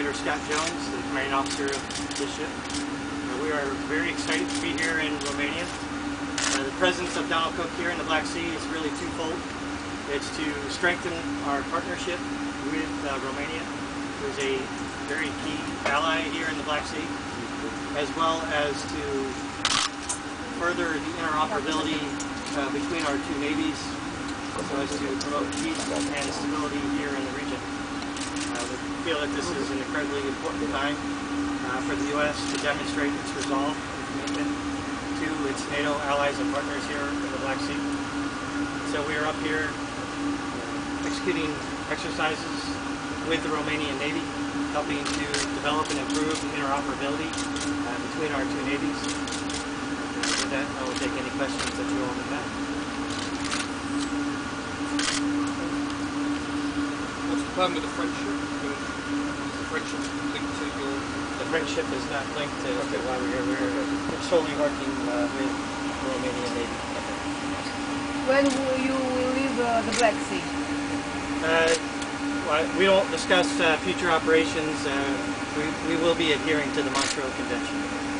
Commander Scott Jones, the commanding officer of this ship. We are very excited to be here in Romania. The presence of Donald Cook here in the Black Sea is really twofold. It's to strengthen our partnership with Romania, who is a very key ally here in the Black Sea, as well as to further the interoperability between our two navies, so as to promote peace and stability here in the region. We feel that this is an incredibly important time for the U.S. to demonstrate its resolve and commitment to its NATO allies and partners here in the Black Sea. So we are up here executing exercises with the Romanian Navy, helping to develop and improve the interoperability between our two navies. With that, I will take any questions that you all may have. What's the plan with the French ship? Is the French ship linked to your... The French ship is not linked to why we're here. We're solely working with the Romanian Navy. When will you leave the Black Sea? We don't discuss future operations. We will be adhering to the Montreal Convention.